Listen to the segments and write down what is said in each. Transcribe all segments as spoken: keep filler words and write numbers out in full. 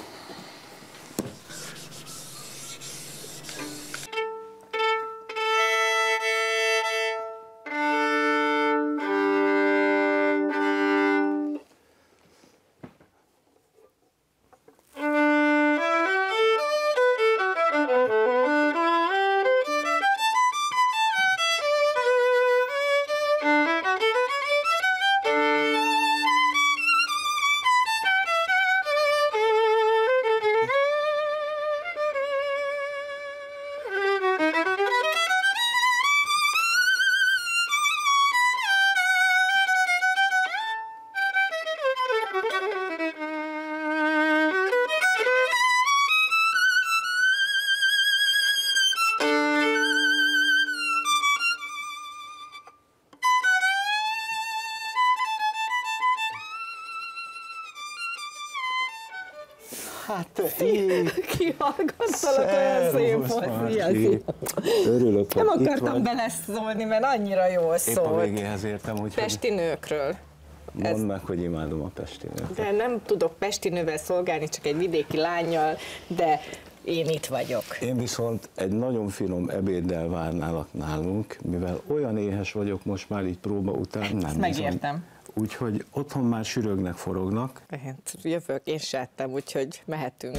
Hát, kihallgattalak, olyan szép volt. Örülök, nem akartam beleszólni, mert annyira jól szólt. Épp a végéhez értem, úgy, Pesti nőkről. Mondd Ez... meg, hogy imádom a pesti nőt. De nem tudok pesti nővel szolgálni, csak egy vidéki lánnyal, de én itt vagyok. Én viszont egy nagyon finom ebéddel várnálak nálunk, mivel olyan éhes vagyok most már így próba után. Nem megértem. Úgyhogy otthon már sürögnek, forognak. Hát jövök, én se ettem, úgyhogy mehetünk.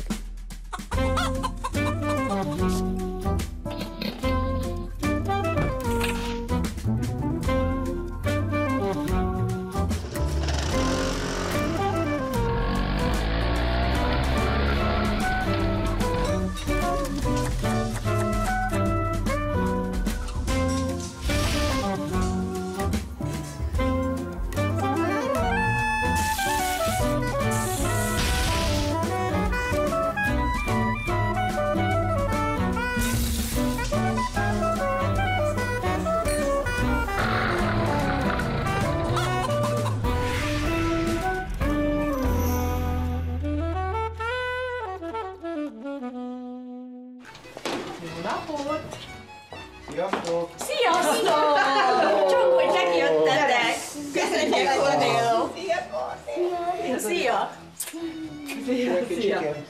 Sziasztok! Sziasztok! Csak hogy megjöttetek! Köszönjük, Cornél! Szia! Szia! Szia!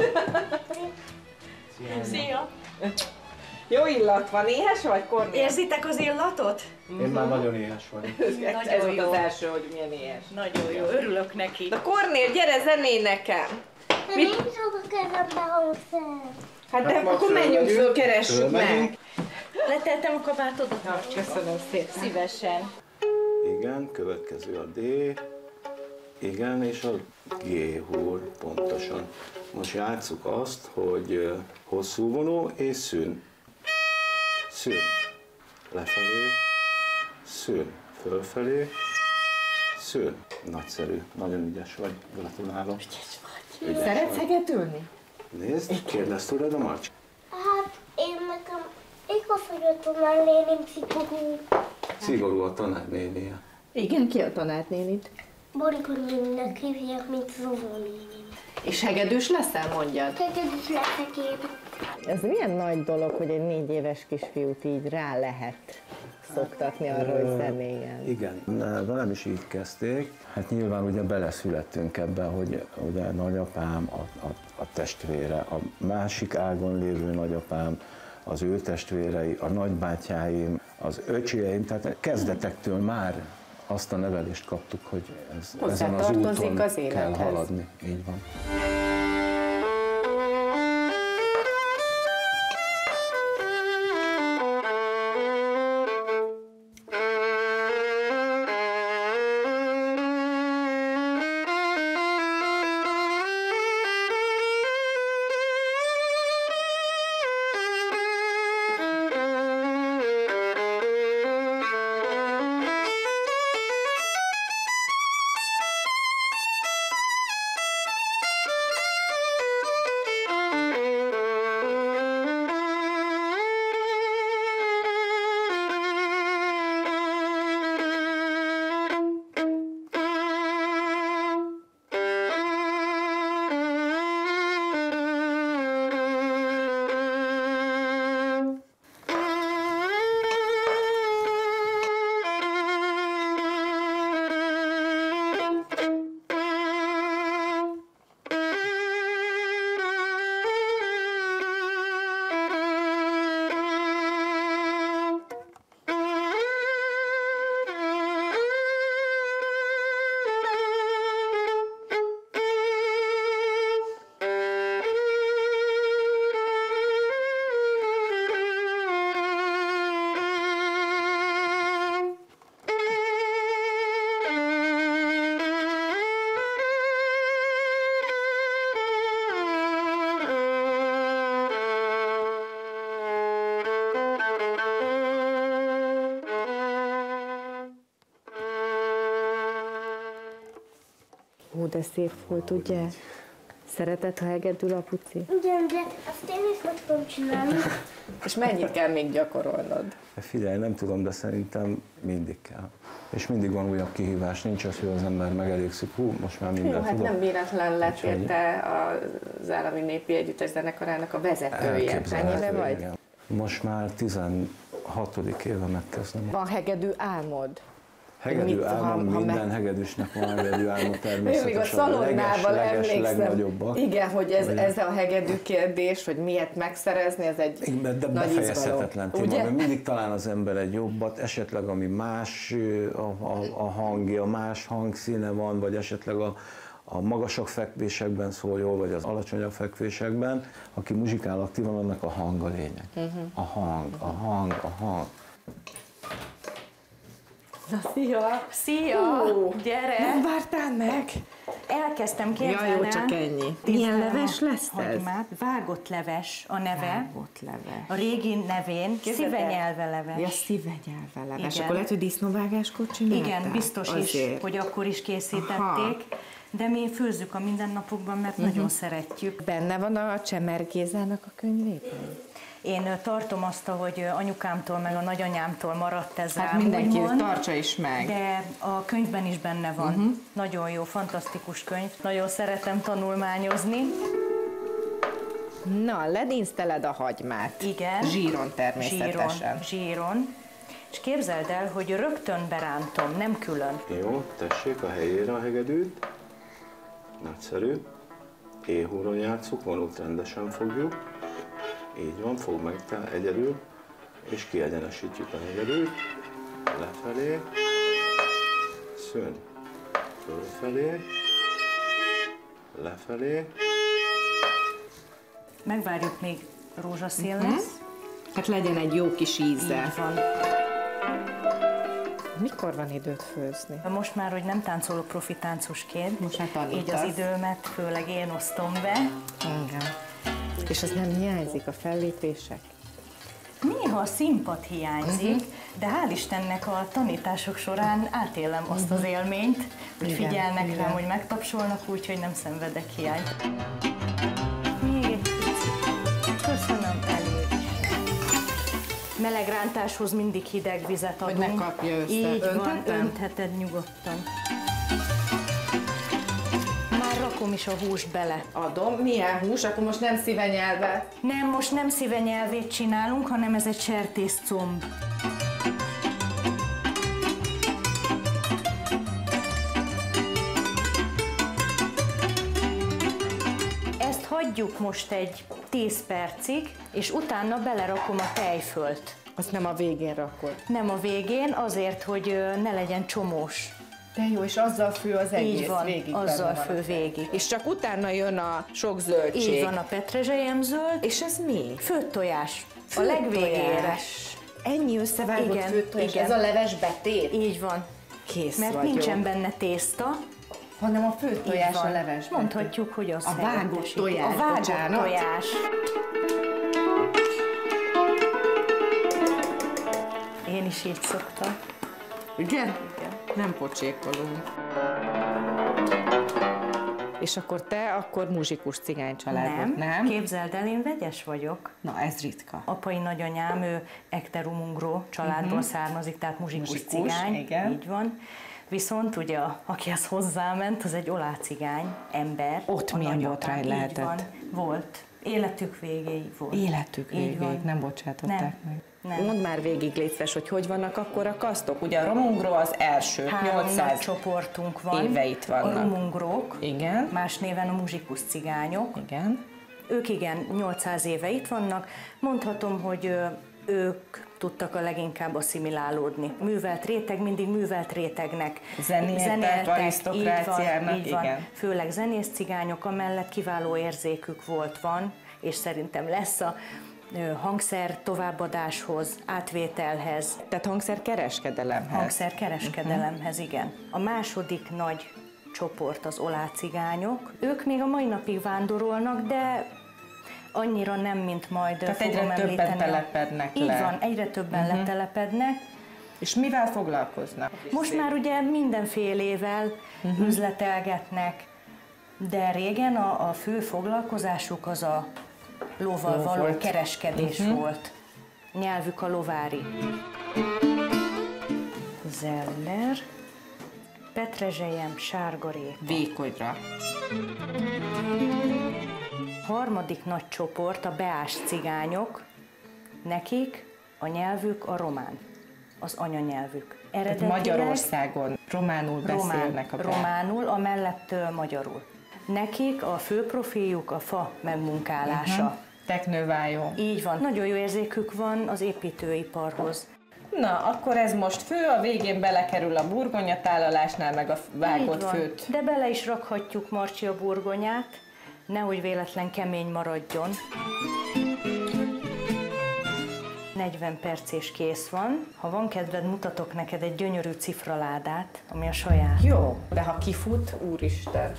Szia! Jó illat van, éhes vagy, Cornél? Érzitek az illatot? Én már nagyon éhes vagyok. Ez, ez volt az első, hogy milyen éhes. Nagyon jó, örülök neki. Na Cornél, gyere zenélj nekem! De nincs a kezembe hangszer. Hát de Hát akkor majd menjünk fölmegyünk, föl, keressük fölmegyünk. meg. Letettem a kabátodat? Na, köszönöm szépen. Szívesen. Igen, következő a D. Igen, és a G húr pontosan. Most játsszuk azt, hogy hosszú vonó és szűn. Szűn. Lefelé. Szűn. Fölfelé. Szűn. Nagyszerű. Nagyon ügyes vagy. Gratulálok. Ügyes vagy. Szeretsz hegetülni? Nézd, kérdezz tőled a Marcs. Hát én nekem igaz, hogy a tanárnénim szigorú. Szigorú a tanárnénie. Igen, ki a tanárnénit? Borika néninek hívják, mint Zózó nénim. És hegedűs leszel, mondjad? Tegedűs leszek én. Ez milyen nagy dolog, hogy egy négy éves kisfiút így rá lehet szoktatni arra, hogy zenéljen. Igen, velem is így kezdték. Hát nyilván ugye beleszülettünk ebbe, hogy ugye nagyapám, a, a, a testvére, a másik ágon lévő nagyapám, az ő testvérei, a nagybátyáim, az öcsieim, tehát kezdetektől már azt a nevelést kaptuk, hogy ez, ezen az úton az kell haladni. Így van. de szép volt, ugye? Szereted, ha hegedül, apuci? Igen, de azt én is meg tudom csinálni. És mennyit kell még gyakorolnod? Figyelj, nem tudom, de szerintem mindig kell. És mindig van újabb kihívás, nincs az, hogy az ember megelégszik, hú, most már mindent Jó, hát tudom. nem véletlen lettél Úgyhogy- te az Állami Népi Együttes Zenekarának a vezetője. Hány éve vagy? igen. Most már tizenhatodik éve megkezdem. Van hegedű álmod? Hegedű Mit, ha- álmom, ha minden meg- hegedűsnek van hegedű álma Én természetesen. még a leges, szalonnával leges, emlékszem. legnagyobbak. Igen, hogy ez, Ugye? ez a hegedű kérdés, hogy miért megszerezni, ez egy Igen, de nagy befejezhetetlen izgalom. téma, Ugye? mert mindig talál az ember egy jobbat, esetleg ami más a, a, a hangja, más hangszíne van, vagy esetleg a, a magasabb fekvésekben szól jól, vagy az alacsonyabb fekvésekben. Aki muzsikál aktívan, annak a hang a lényeg. Uh-huh. A hang, a hang, a hang. Na, szia! Szia! Hú, Gyere! Nem vártál meg? Elkezdtem képzelni. Ja, jó, csak ennyi. Milyen leves lesz ez? Hagymát. Vágott leves a neve. Vágott leves. A régi nevén szívenyelve leves. Ja, szívenyelve leves. Igen. Akkor lehet, hogy disznóvágáskor csináltál? Igen, biztos Azért. is, hogy akkor is készítették. Aha. De mi főzzük a mindennapokban, mert uh-huh. nagyon szeretjük. Benne van a Csemer Gézának a könyvében? Én ö, tartom azt, hogy anyukámtól meg a nagyanyámtól maradt ez Hát rám, mindenki úgymond, tartsa is meg. de a könyvben is benne van. Uh-huh. Nagyon jó, fantasztikus könyv. Nagyon szeretem tanulmányozni. Na, ledinszteled a hagymát. Igen. Zsíron természetesen. Zsíron, zsíron. És képzeld el, hogy rögtön berántom, nem külön. Jó, tessék a helyére a hegedűt. Nagyszerű. Éhúron játsszuk, vonót rendesen fogjuk. Így van, fogd meg te egyedül, és kiegyenesítjük a hegedűt. Lefelé. Szőn. Fölfelé. Lefelé. Megvárjuk, még rózsaszín Mhm. lesz. Hát legyen egy jó kis íze. Így van. Mikor van időt főzni? Most már, hogy nem táncolok profi táncosként, Most már tanítasz. így az időmet főleg én osztom be. Igen. És az nem hiányzik, a fellépések? Néha a színpad hiányzik, uh-huh. de hál' Istennek a tanítások során átélem azt uh-huh. az élményt, hogy Igen, figyelnek igen. rám, hogy megtapsolnak, úgyhogy nem szenvedek hiányt. Még egy picit. Köszönöm, elég. Meleg rántáshoz mindig hideg vizet adunk. Hogy ne kapja össze. Így van, Önthetem? öntheted nyugodtan. Már rakom is a húst bele. Adom. Milyen hús? Akkor most nem szívenyelve. Nem, most nem szívenyelvét csinálunk, hanem ez egy sertészcomb. Ezt hagyjuk most egy tíz percig, és utána belerakom a tejfölt. Azt nem a végén rakod. Nem a végén, azért, hogy ö, ne legyen csomós. De jó, és azzal fő az egész Így van, végig. azzal benne van fő a fej. végig. És csak utána jön a sok zöldség. Így van a petrezselyem zöld, És ez mi? főtt tojás. A Főtt legvégére. tojás. Ennyi összevágott Igen, főtt tojás. igen. Ez a leves betét? Így van. Kész Mert vagyok. nincsen benne tészta. Hanem a főtt tojás Így van. a leves betét. Mondhatjuk, hogy az A vágott helyettesíti. tojás, A vágott bocsánat. tojás. Én is így szoktam. Igen? Igen. Nem pocsékolunk. És akkor te akkor muzsikus cigány családod, Nem. nem? Képzeld el, én vegyes vagyok. Na, ez ritka. Apai nagyanyám, ő ekterumungro családból uh-huh. származik, tehát muzsikus, Muzsikus, cigány. igen. Így van. Viszont ugye, a- aki az hozzáment, az egy olácigány ember. Ott A milyen nagyapám, botrány így lehetett? Van. Volt. Életük végéig volt. Életük Így végéig van. nem bocsátották Nem. meg. Nem. Mondd már végig, légy szíves, hogy hogy vannak akkor a kasztok. Ugye a romungro az első, Három nagy nyolcszáz csoportunk van. éve itt vannak. A rumungrók, Igen, más néven a muzsikus cigányok. igen. Ők igen, nyolcszáz éve itt vannak. Mondhatom, hogy ö, ők tudtak a leginkább asszimilálódni. Művelt réteg, mindig művelt rétegnek. Zenéltek, arisztokráciának, így van, igen. Főleg zenész cigányok, amellett kiváló érzékük volt, van, és szerintem lesz a ö, hangszer továbbadáshoz, átvételhez, Tehát hangszerkereskedelemhez. hangszerkereskedelemhez, igen. A második nagy csoport az olácigányok. Ők még a mai napig vándorolnak, de annyira nem, mint majd Tehát fogom egyre többen említeni. telepednek Így le. van, egyre többen uh-huh. letelepednek. És mivel foglalkoznak? Most már ugye mindenfélével uh-huh. üzletelgetnek, De régen a, a fő foglalkozásuk az a lóval Ló való volt. kereskedés Uh-huh. volt. Nyelvük a lovári. Zeller, petrezselyem, sárgarépa. Vékonyra. Harmadik nagy csoport a beás cigányok, nekik a nyelvük a román, az anyanyelvük. Tehát Eredetileg Magyarországon románul beszélnek a román, románul, amellett ö, magyarul. Nekik a fő profiljuk a fa megmunkálása. Uh-huh. Teknővájó. Így van. Nagyon jó érzékük van az építőiparhoz. Na, akkor ez most fő, a végén belekerül a burgonyatálalásnál, meg a vágott Így van. főt. De bele is rakhatjuk, Marcsi, a burgonyát, nehogy véletlen kemény maradjon. negyven perc és kész van. Ha van kedved, mutatok neked egy gyönyörű cifraládát, ami a saját. Jó, de ha kifut, úristen.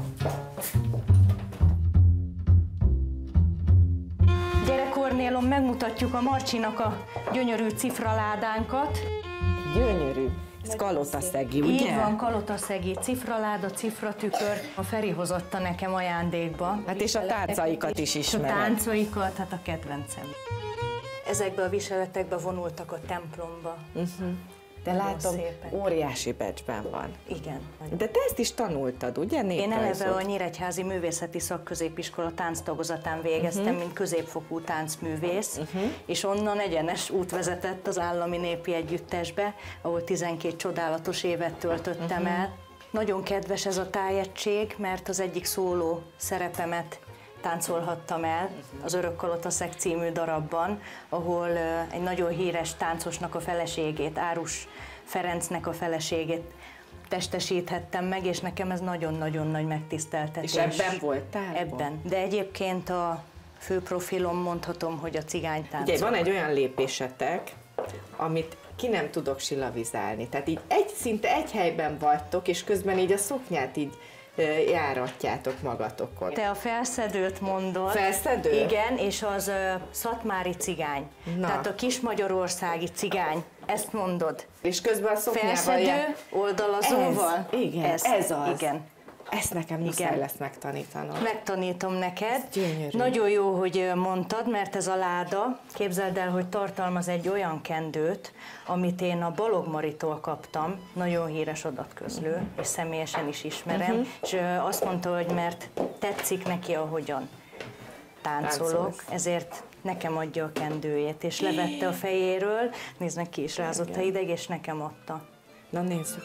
Gyere, Kornélom, megmutatjuk a Marcsinak a gyönyörű cifraládánkat. Gyönyörű. Ez kalotaszegi, ugye? Így van, kalotaszegi cifraláda, cifratükör. A Feri hozotta nekem ajándékba. Hát és a táncaikat is A ismered. táncaikat, hát a kedvencem. Ezekbe a viseletekbe vonultak a templomba. Uh-huh. De látom, szépek. óriási becsben van. Igen. De te ezt is tanultad, ugye? Én eleve Néprajzot. a Nyíregyházi Művészeti Szakközépiskola tánctagozatán végeztem, uh-huh. mint középfokú táncművész, uh-huh. és onnan egyenes út vezetett az Állami Népi Együttesbe, ahol tizenkét csodálatos évet töltöttem uh-huh. el. Nagyon kedves ez a tájegység, mert az egyik szóló szerepemet táncolhattam el az Örök Kalotaszeg című darabban, ahol egy nagyon híres táncosnak a feleségét, Árus Ferencnek a feleségét testesíthettem meg, és nekem ez nagyon-nagyon nagy megtiszteltetés. És ebben voltál? Ebben. De egyébként a fő profilom mondhatom, hogy a cigánytánc. Ugye van egy olyan lépésetek, amit ki nem tudok silavizálni. Tehát így egy, szinte egy helyben vagytok, és közben így a szoknyát így ö, járatjátok magatokon. Te a felszedőt mondod. Felszedő? Igen, és az uh, szatmári cigány. Na. Tehát a kismagyarországi cigány. Ezt mondod. És közben a szoknyával... Felszedő, jár- oldalazóval. Ez, igen, ez, ez az. Igen. Ezt nekem muszáj Igen. lesz megtanítanom. Megtanítom neked. gyönyörű. Nagyon jó, hogy mondtad, mert ez a láda, képzeld el, hogy tartalmaz egy olyan kendőt, amit én a Balog Maritól kaptam, nagyon híres adatközlő, és személyesen is ismerem, uh-huh. és azt mondta, hogy mert tetszik neki, ahogyan táncolok, Táncolsz. ezért nekem adja a kendőjét, és levette a fejéről, nézd meg, ki is rázott a hideg, és nekem adta. Na nézzük.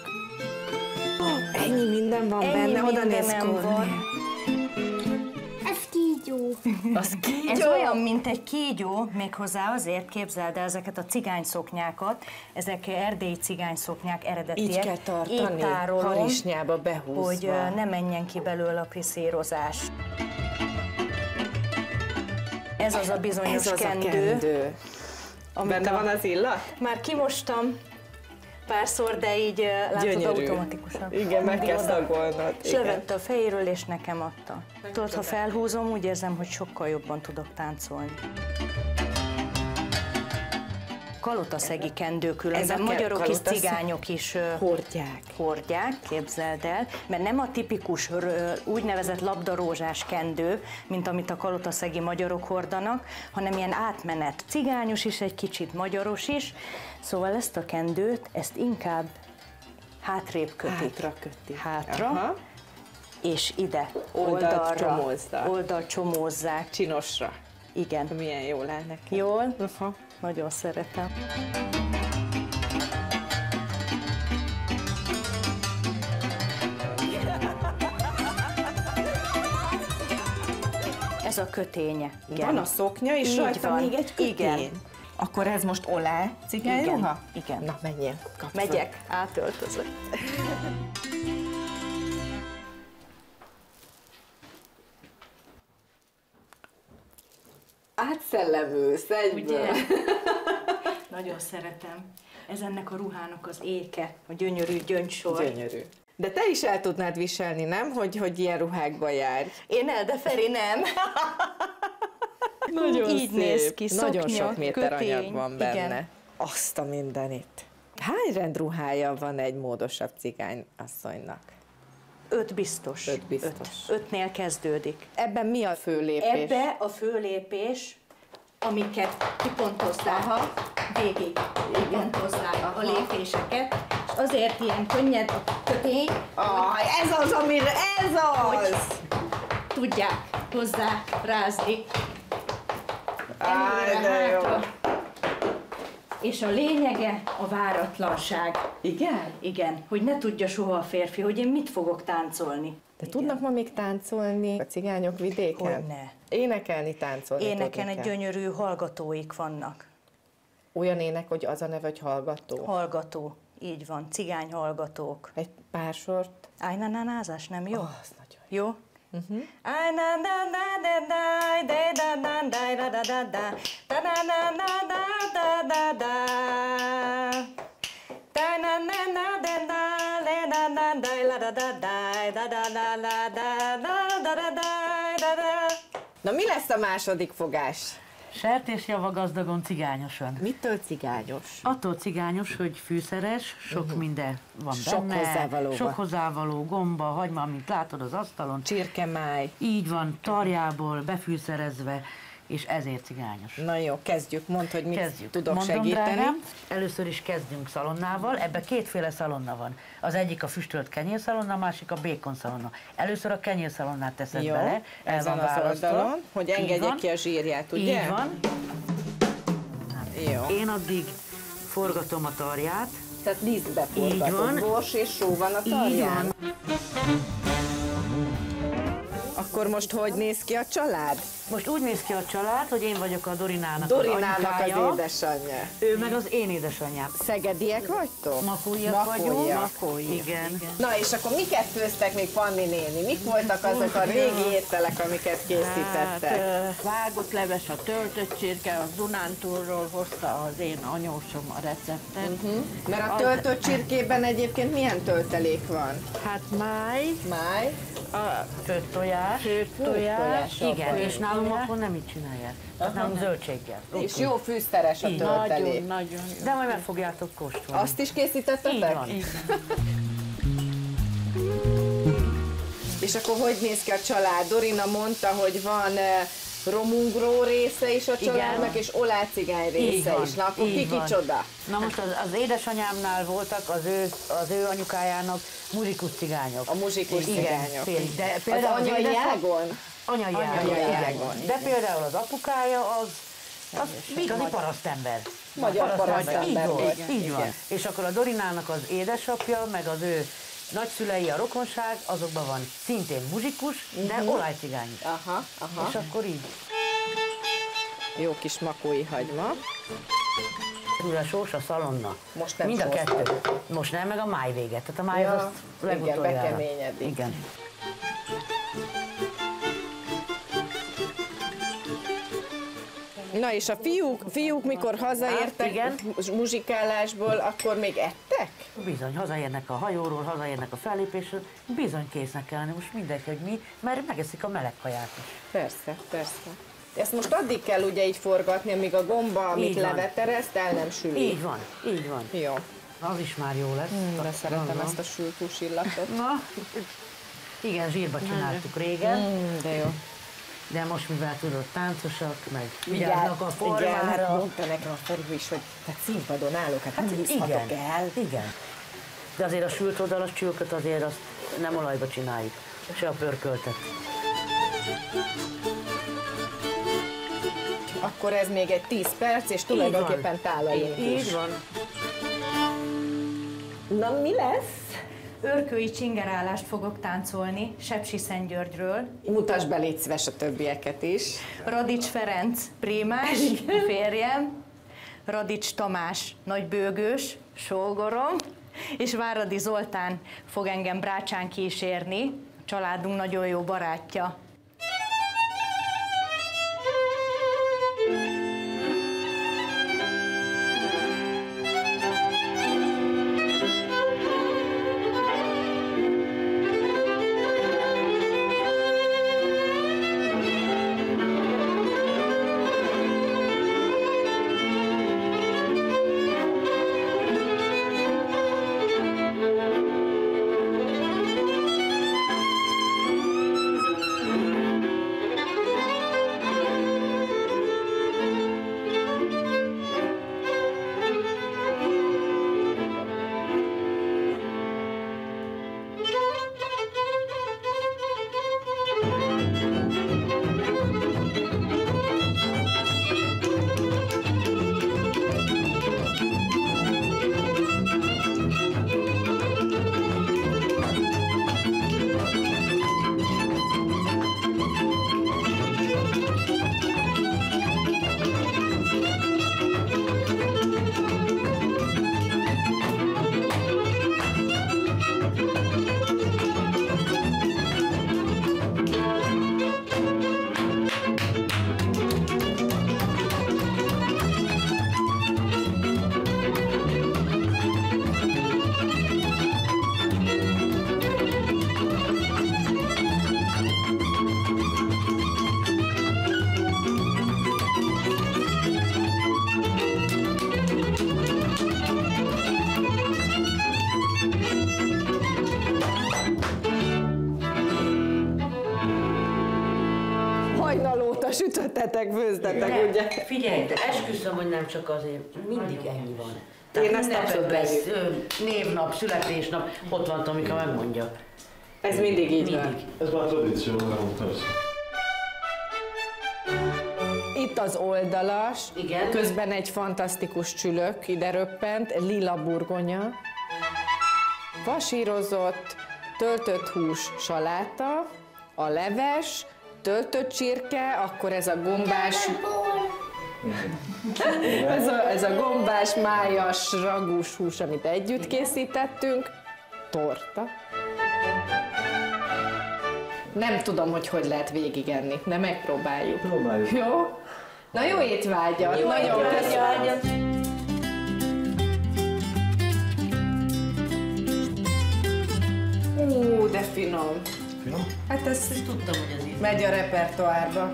Oh, ennyi minden van Ennyi benne, oda néz mindenem Kornél. van. Ez kígyó. Az kígyó. Ez olyan, mint egy kígyó, méghozzá azért képzeld el ezeket a cigányszoknyákat, ezek erdélyi cigányszoknyák eredetiek. Így kell tartani, Így tárolom, harisnyába behúzva. hogy ö, ne menjen ki belőle a priszírozás. Ez az a bizonyos Ez az kendő, a kendő. amit Benne a- van az illat? Már kimostam párszor, de így ö, látod, Gyönyörű. automatikusan. Igen, meg Mindig kell oda- szagolnod. És Igen. levette a fejéről, és nekem adta. Tudod, ha felhúzom, úgy érzem, hogy sokkal jobban tudok táncolni. Kalotaszegi kendő Ez különben, a magyarok és kalotaszeg- cigányok is ö, Hordják. hordják, képzeld el, mert nem a tipikus ö, úgynevezett labdarózsás kendő, mint amit a kalotaszegi magyarok hordanak, hanem ilyen átmenet. Cigányos is, egy kicsit magyaros is, szóval ezt a kendőt, ezt inkább hátrébb kötik. Hátra kötik. Hátra, Aha. és ide, Oldalt oldalra, csomózza. oldalt csomózzák. Csinosra. Igen. Milyen jól áll neki. Jól? Aha. Nagyon szeretem. Ez a köténye. Igen. Van a szoknya, és Így rajta van. még egy kötény. Igen. Akkor ez most olá cigányruha? Igen. Igen. Na, menjél. Kapd Megyek, átöltözök. Átszellemülsz egyből. Ugye? Nagyon szeretem. Ez ennek a ruhának az éke, a gyönyörű gyöngysor. Gyönyörű. De te is el tudnád viselni, nem? Hogy, hogy ilyen ruhákba járj. Én el, de Feri nem. Nagyon Így szép. néz ki, Nagyon szoknya, sok méter kötény. anyag van benne. Igen. Azt a mindenit. Hány rendruhája van egy módosabb cigány asszonynak? Öt biztos. Öt biztos. Öt. Ötnél kezdődik. Ebben mi a fő lépés? Ebbe a főlépés, amiket kipontozzák, Aha. végig kipontozzák a lépéseket, és azért ilyen könnyed a kötény, Ah, ez az, amire, ez az! tudják hozzá rázni. Áj, Előre, de jó. hátra. És a lényege a váratlanság. Igen? Igen, hogy ne tudja soha a férfi, hogy én mit fogok táncolni. De tudnak ma még táncolni a cigányok vidéken? Hogyne. Énekelni, táncolni Éneken tudni egy kell. gyönyörű hallgatóik vannak. Olyan ének, hogy az a neve, hogy hallgató. Hallgató, így van, cigány hallgatók. Egy pár sort. Ájnanánázás, nem jó? Oh, az nagyon jó. Jó? Na mi lesz a második fogás? Sertésjava gazdagon cigányosan. Mitől cigányos? Attól cigányos, hogy fűszeres, sok uh-huh. minden van Sok benne. hozzávaló Sok van. hozzávaló, gomba, hagyma, mint látod az asztalon. Csirkemáj. Így van, tarjából befűszerezve, és ezért cigányos. Na jó, kezdjük. Mondd, hogy mit Kezdjük. tudok Mondom, segíteni. drágám, először is kezdünk szalonnával. Ebben kétféle szalonna van. Az egyik a füstölt kenyérszalonna, a másik a békon szalonna. Először a kenyérszalonnát teszed Jó, bele. El ezen van az választva. oldalon, hogy Így engedjek van. ki a zsírját, ugye? Így van. Jó. Én addig forgatom a tarját. Tehát lisztbe Így van. forgatod. Bors és só van a Így tarján. van. Akkor most hogy néz ki a család? Most úgy néz ki a család, hogy én vagyok a Dorinának, Dorinának az anyukája, az édesanyja. ő meg az én édesanyám. Szegediek vagytok? Makóiak vagyunk. Makóiak. Igen. Na és akkor miket főztek még Panni néni? Mik voltak azok a régi ételek, amiket készítettek? Hát, vágott leves, a töltött csirke, a Dunántúlról hozta az én anyósom a receptet. Uh-huh. Mert a töltött csirkében egyébként milyen töltelék van? Hát máj, Máj, a Főtt tojás. főtt tojás, Igen, és nálunk akkor nem így csinálják. Tehát nálunk zöldséggel. és jó fűszeres a Így. töltelék. nagyon, nagyon jó. De majd meg fogjátok kóstolni. Azt is készítettetek? Így van. És akkor hogy néz ki a család? Dorina mondta, hogy van eh, romungró része is a családnak, és olácigány Így része van, is. Na akkor ki így van. kicsoda? Na most az, az édesanyámnál voltak az ő, az ő anyukájának muzsikus cigányok. A muzsikus Igen, cigányok. félig. De Az például anyai édesanyja- ágon? Anyai ágon, Anyai igen. ágon, De például az apukája az, az igazi parasztember. Magyar parasztember Így volt, volt. így van. És akkor a Dorinának az édesapja, meg az ő nagyszülei, a rokonság, azokban van szintén muzsikus, de olajcigány is. Aha, aha. És akkor így. Jó kis makói hagyma. A sós, a szalonna. Most nem Mind a sóztat. kettő. Most nem, meg a máj véget. Tehát a máj Ja, az azt igen, legutoljára. bekeményedik. Igen. Na és a fiúk, fiúk mikor hazaértek Hát, igen. muzsikálásból, akkor még ettek? Bizony, hazaérnek a hajóról, hazaérnek a fellépésről, bizony késznek kell lenni most mindenki, hogy mi, mert megeszik a meleg kaját is. Persze, persze. Ezt most addig kell ugye így forgatni, amíg a gomba, amit Így van. leveterezt, el nem süli. Így van, így van. Jó. Az is már jó lesz. Mm, de szeretem Gondolom. ezt a sült hús illatot. Na, igen, zsírba csináltuk régen, Mm, de jó. de most mivel tudod, táncosak, meg Igen, vigyáznak a igen, hát formára. mondta nekem a Feri is, hogy hát színpadon állok, hát, hát nem igen, húzhatok el. igen. De azért a sült oldalas csülköt azért azt nem olajba csináljuk, se a pörköltet. Akkor ez még egy tíz perc, és tulajdonképpen tálalunk Így is. van. Na mi lesz? Örkői csingerállást fogok táncolni Sepsiszentgyörgyről. Mutasd be, légy szíves a többieket is. Radics Ferenc prémás, férjem, Radics Tamás nagybőgős, sógorom, és Váradi Zoltán fog engem brácsán kísérni, a családunk nagyon jó barátja. hajnal óta sütöttetek, főztetek, Nem, ugye? figyelj, de esküszöm, hogy nem csak azért, mindig ennyi van. Én ezt abszolút lesz, névnap, születésnap, ott van Tomika, megmondja. Ez mindig így van. Mindig. Ez már tradíció, nem Itt az oldalas, Igen. közben egy fantasztikus csülök ide röppent, lila burgonya, vasírozott, töltött hús saláta, a leves, töltött csirke, akkor ez a gombás, ez a, ez a gombás, májas, ragús hús, amit együtt készítettünk, torta. Nem tudom, hogy hogy lehet végigenni, de megpróbáljuk. Próbáljuk. Jó? Na jó étvágyat! Jó Nagyon étvágyat! köszönöm! Ú, de finom! Finom? Hát ez Tudtam, hogy ez így. megy a repertoárba.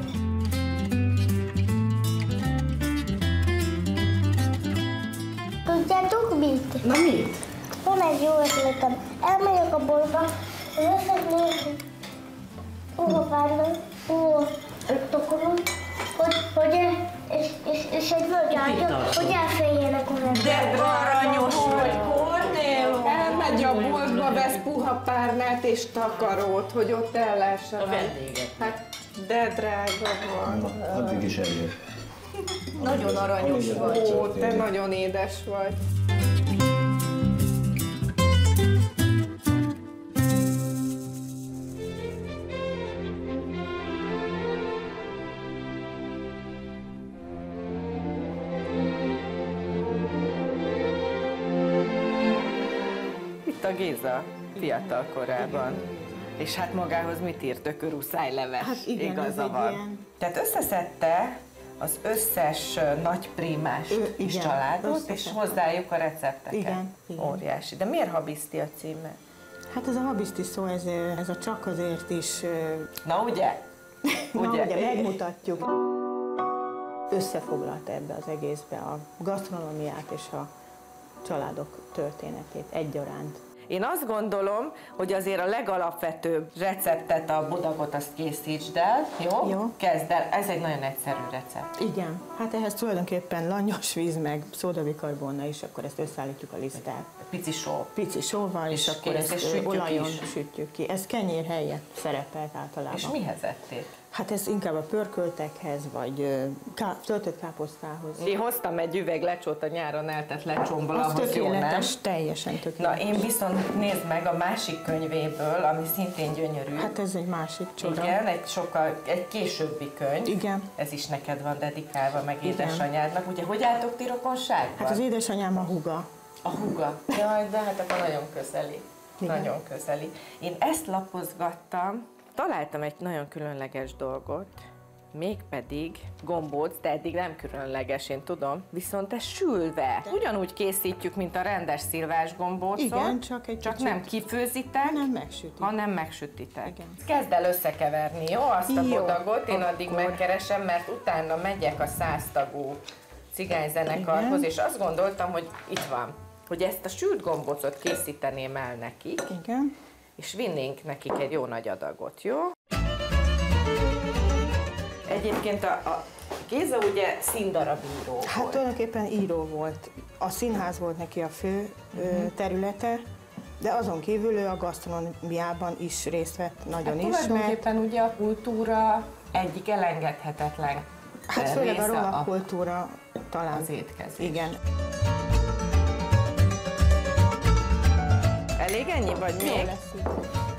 Tudjátok mit? Na mit? Van egy jó ötletem. Elmegyek a boltba, veszek néhány puhapárnak, puha tokoron, hogy, hogy el, és, és, és egy völgyárgyat, hogy elférjenek a rendben. De aranyos vagy, Kornél! Elmegy a boltba, vesz puha párnát és takarót, hogy ott el lehessen. A vendéget. Hát, de drága van. Addig is eljön. Nagyon aranyos vagy. Ó, te nagyon édes vagy. Itt a Géza fiatal korában. És hát magához mit írt? Ökörú szájleves. Hát igen, Igaza ez egy van. ilyen- Tehát összeszedte az összes ö, nagy prímás Ő- kis igen, családot, és összeszedte. hozzájuk a recepteket. Igen, igen. Óriási. De miért Habiszti a címe? Hát ez a habiszti szó, ez, ez a csak azért is, Na ugye? na ugye megmutatjuk. Összefoglalta ebbe az egészbe a gasztronómiát és a családok történetét egyaránt. Én azt gondolom, hogy azért a legalapvetőbb receptet, a bodagot, azt készítsd el, jó? Jó. Kezd el, ez egy nagyon egyszerű recept. Igen, hát ehhez tulajdonképpen langyos víz, meg szódabikarbonna is, akkor ezt összeállítjuk a lisztát. Pici só. Pici sóval, és, És akkor kész, ezt és ö, sütjük olajon is. sütjük ki. Ez kenyér helyett szerepelt általában. És mihez ették? Hát ez inkább a pörköltekhez, vagy ö, ká, töltött káposztához. Én hoztam egy üveg lecsót a nyáron eltett lecsomból, Az ahhoz jó, nem? tökéletes, teljesen tökéletes. Na, én viszont nézd meg a másik könyvéből, ami szintén gyönyörű. Hát ez egy másik csoda. Igen, egy sokkal, egy későbbi könyv. Igen. Ez is neked van dedikálva, meg Igen. édesanyádnak. Ugye, hogy álltok ti rokonságban? Hát az édesanyám a húga. A húga. Jaj, de hát akkor nagyon közeli. Igen. Nagyon közeli. Én ezt lapozgattam, találtam egy nagyon különleges dolgot, mégpedig gombóc, de eddig nem különleges, én tudom, viszont ez sülve. Ugyanúgy készítjük, mint a rendes szilvás gombócot. Igen, csak egy Csak kicsit- nem kifőzitek, Nem megsütik. hanem megsütitek. Igen. Kezd el összekeverni, jó? Azt a Jó, bodagot, én addig akkor- megkeresem, mert utána megyek a száztagú cigányzenekarhoz, Igen. és azt gondoltam, hogy itt van, hogy ezt a sült gombócot készíteném el nekik, Igen. és vinnénk nekik egy jó nagy adagot, jó? Egyébként a, a Géza ugye színdarabíró Hát volt. tulajdonképpen író volt. A színház volt neki a fő ö, területe, de azon kívül ő a gasztronómiában is részt vett nagyon Hát is, mert tulajdonképpen ugye a kultúra egyik elengedhetetlen hát eh, főleg a része roma kultúra talán. az étkezés. Igen. Elég ennyi, vagy Jó még? lesz így.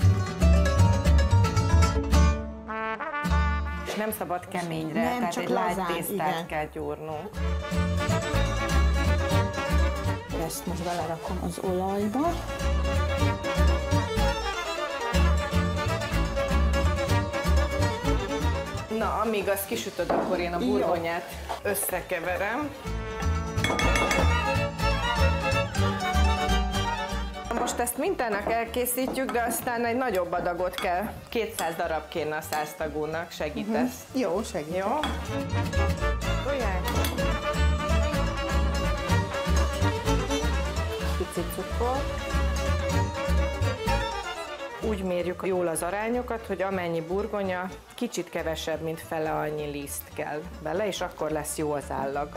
És nem szabad keményre, Nem, tehát csak egy lágy lazán, tésztát igen. kell gyúrnunk. Ezt most belerakom az olajba. Na, amíg azt kisütöd, akkor én a Jó. burgonyát összekeverem. Most ezt mintának elkészítjük, de aztán egy nagyobb adagot kell. kétszáz darab kéne a száztagúnak, segítesz? Jó, segít. Jó? Tojás. Pici cukor. úgy mérjük jól az arányokat, hogy amennyi burgonya, kicsit kevesebb, mint fele annyi liszt kell bele, és akkor lesz jó az állaga.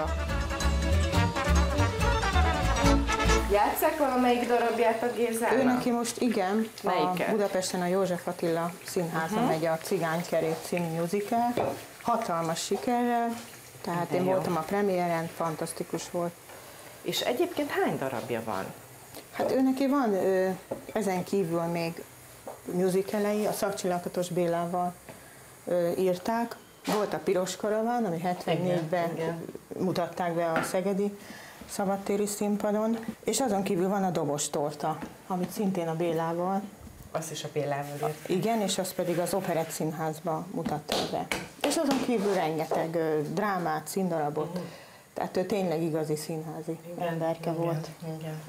Játsszák valamelyik darabját a Gézának? Ő neki most igen, Melyiket? a Budapesten a József Attila Színházban uh-huh. megy a Cigánykerék című musical, hatalmas sikerrel, tehát De én jó. voltam a premiéren, fantasztikus volt. És egyébként hány darabja van? Hát ő neki van ő, ezen kívül még musicalei, a Szakcsilakatos Bélával ő, írták. Volt a Piros Karaván, ami hetvennégyben mutatták be a szegedi szabadtéri színpadon, és azon kívül van a Dobos Torta, amit szintén a Bélával. Azt is a Bélával írt. Igen, és azt pedig az Operett Színházba mutatták be. És azon kívül rengeteg ö, drámát, színdarabot, uh-huh. tehát ő tényleg igazi színházi igen, emberke igen, volt. Igen.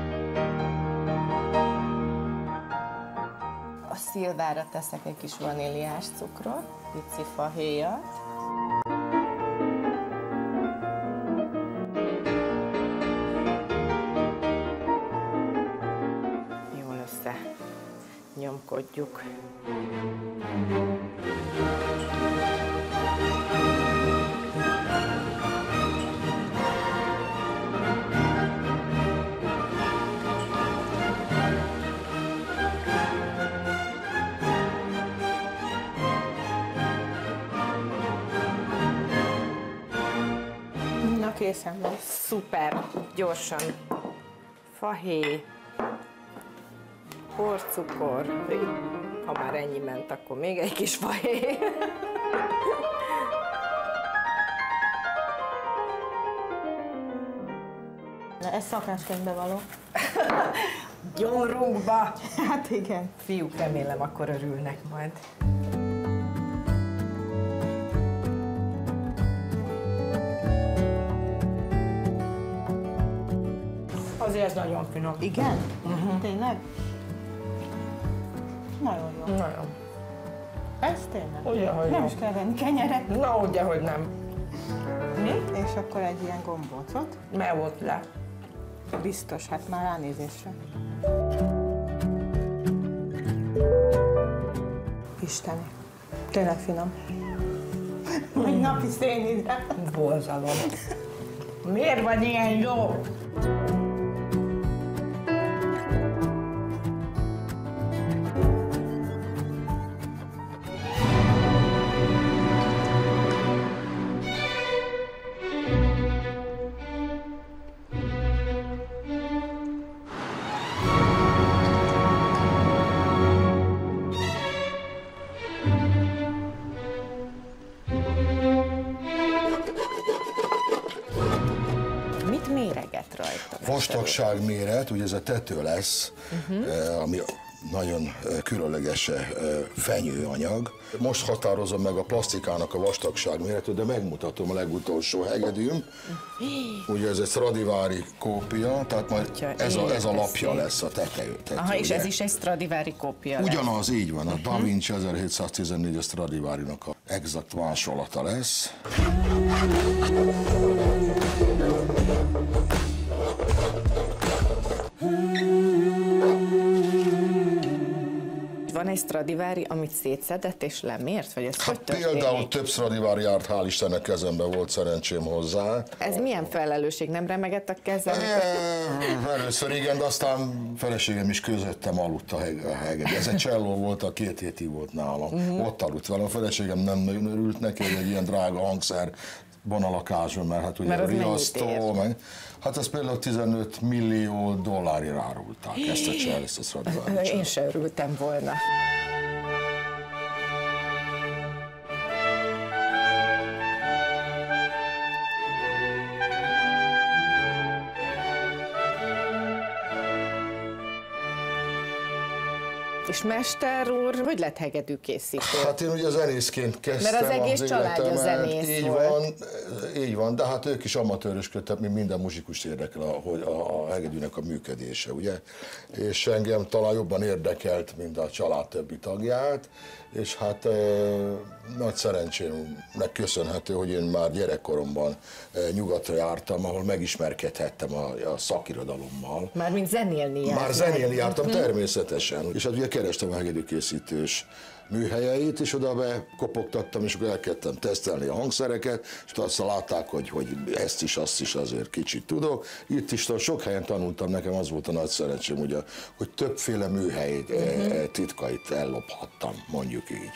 A szilvára teszek egy kis vaníliás cukrot, pici fahéjat. Jól össze nyomkodjuk. Na, készen van. Szuper, gyorsan. Fahéj, porcukor, ha már ennyi ment, akkor még egy kis fahéj. Na, ez szakácskönyvbe való. Gyomrunkba! Hát igen. Fiúk, remélem, akkor örülnek majd. Azért ez nagyon finom. Igen? Uh-huh. Tényleg? Nagyon jó. Nagyon. Ez tényleg? Ugye, hogy Nem jó. is kell venni kenyeret. Na, ugye, hogy nem. Mi? És akkor egy ilyen gombócot. Mert volt le. Biztos, hát már ránézésre. Isteni, tényleg finom. Egy napi szénhidrát. Borzalom. Miért vagy ilyen jó? Mit méreget rajta? Vastagság méret, ugye ez a tető lesz, Uh-huh. ami nagyon különleges fenyőanyag. Most határozom meg a plastikának a vastagság méretét, de megmutatom a legutolsó hegedűm. Ugye ez egy Stradivari kópia, tehát majd ez a, ez a lapja lesz a tető. tető Aha, és ugye? ez is egy Stradivari kópia lesz. Ugyanaz, így van. A Da Vinci ezerhétszáztizennégy a Stradivarinak a exakt másolata lesz. Van egy Stradivari, amit szétszedett és lemért? Vagy ez Hát hogy történik? például több Stradivari járt, hál' Istennek kezemben volt szerencsém hozzá. Ez milyen felelősség? Nem remegett a kezem? Először igen, de aztán feleségem is közöttem aludt a hegedű. Ez egy cselló volt, a két hétig volt nálam. Uh-huh. Ott aludt velem. A feleségem nem nagyon örült neki, hogy egy ilyen drága hangszer van a lakásban, mert hát ugye mert riasztó, meg, hát ez például tizenöt millió dollárra árulták ezt a csellót, ezt a Stradivari. Én sem örültem volna. És mester úr, hogy lett hegedűkészítő? Hát én ugye zenészként kezdtem. Mert az egész az családja zenész így volt. Van, így van, de hát ők is amatőrösködtek, mint minden muzsikus érdekel, hogy a, a hegedűnek a működése, ugye? És engem talán jobban érdekelt, mint a család többi tagját, és hát e, nagy szerencsémnek köszönhető, hogy én már gyerekkoromban e, nyugatra jártam, ahol megismerkedhettem a, a szakirodalommal. Mármint zenélni járt. Már zenélni jártam, természetesen. És hát ugye kerestem a hegedűkészítős műhelyeit, és oda bekopogtattam, és akkor elkezdtem tesztelni a hangszereket, és aztán látták, hogy, hogy ezt is, azt is azért kicsit tudok. Itt is sok helyen tanultam, nekem az volt a nagy szerencsém, ugye, hogy többféle műhely uh-huh. titkait ellophattam, mondjuk így.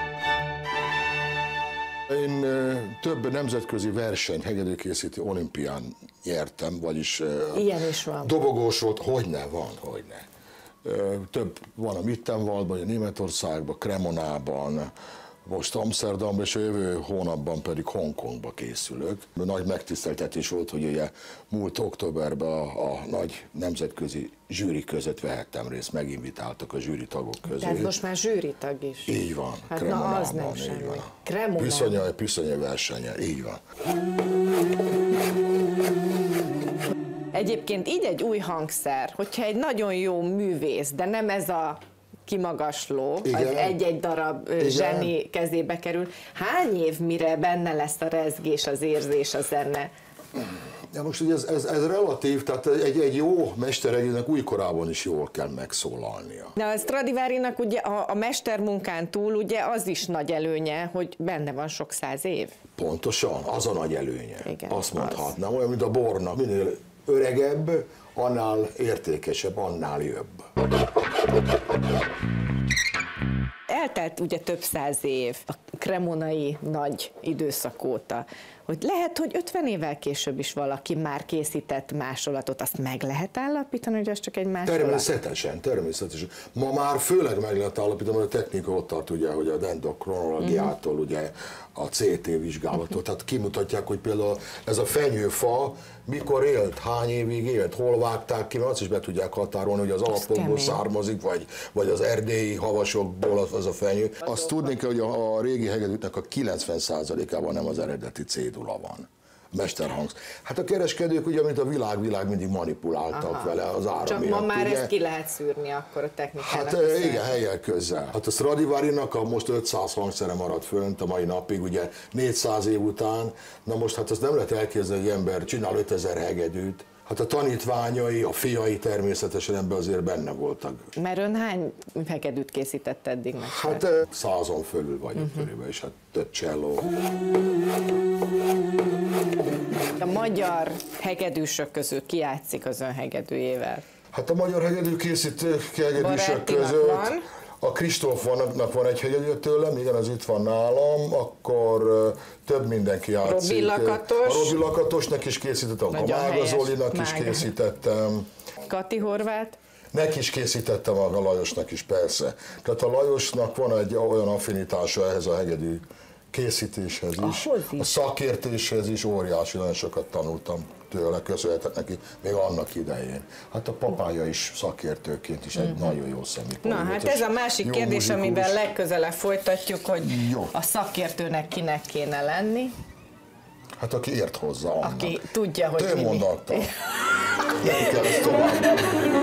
Én több nemzetközi verseny, hegedűkészítő olimpián nyertem, vagyis ilyen is van. Dobogós volt, hogyne van, hogyne. Több van a Mittenwaldban, Németországban, Cremonában, most Amsterdamban, és a jövő hónapban pedig Hongkongba készülök. Nagy megtiszteltetés volt, hogy ugye múlt októberben a, a nagy nemzetközi zsűri között vehettem részt, meginvitáltak a zsűritagok közé. Tehát most már zsűritag is. Így van, hát Cremonában, na, az nem így semmi. van. Cremonában. Piszonyai, piszonyai versenye, így van. Egyébként így egy új hangszer, hogyha egy nagyon jó művész, de nem ez a kimagasló, az egy-egy darab Igen. zseni kezébe kerül, hány év mire benne lesz a rezgés, az érzés, a zene? Ja, most ugye ez, ez, ez relatív, tehát egy, egy jó mesteregyének újkorában is jól kell megszólalnia. De a Stradivarinak ugye a, a mestermunkán túl ugye az is nagy előnye, hogy benne van sok száz év. Pontosan, az a nagy előnye. Igen, azt mondhatnám, olyan, mint a borna, minél öregebb, annál értékesebb, annál jobb. Eltelt ugye több száz év a cremonai nagy időszak óta, hogy lehet, hogy ötven évvel később is valaki már készített másolatot, azt meg lehet állapítani, hogy az csak egy másolat? Természetesen, természetesen. Ma már főleg meg lehet állapítani, hogy a technika ott tart, ugye, hogy a dendrokronológiától uh-huh. ugye a cé té vizsgálatot, tehát kimutatják, hogy például ez a fenyőfa mikor élt, hány évig élt, hol vágták ki, mert azt is be tudják határolni, hogy az alapokból származik, vagy, vagy az erdélyi havasokból az, az a fenyő. Azt tudni kell, hogy a, a régi hegedűknek a kilencven százalékában nem az eredeti cédula van. Mesterhangsz. Hát a kereskedők ugye, mint a világ-világ mindig manipuláltak Aha. vele az ára Csak miatt, ma már ugye? ezt ki lehet szűrni akkor a technikának. Hát igen, helyek közel. Hát a Stradivarinak a most ötszáz hangszere maradt fönt a mai napig, ugye négyszáz év után. Na most hát azt nem lehet elképzelni, hogy ember csinál ötezer hegedűt. Hát a tanítványai, a fiai természetesen ebben azért benne voltak. Mert ön hány hegedűt készített eddig meg? Hát százon fölül vagyok uh-huh. körülbelül, és hát több cselló. A magyar hegedűsök közül ki játszik az ön hegedűjével? Hát a magyar hegedű készítő hegedűsök között van. A Kristóf vannak van egy hegedű tőlem, igen, az itt van nálam, akkor uh, több mindenki játszik. Robi Lakatos. A Robi Lakatosnak is készítettem, a Mága Zolinak is készítettem. Kati Horváth. Neki is készítettem, a Lajosnak is persze. Tehát a Lajosnak van egy olyan affinitása ehhez a hegedű készítéshez is, is, a szakértéshez is, óriási, nagyon sokat tanultam tőle, köszönhetek neki még annak idején. Hát a papája is szakértőként is egy uh-huh. nagyon jó személy. Na hát ez a másik kérdés, muzikus. Amiben legközelebb folytatjuk, hogy jó. A szakértőnek kinek kéne lenni. Hát aki ért hozzá annak. Aki tudja, hogy mi mondatta. Nem kell ezt tovább.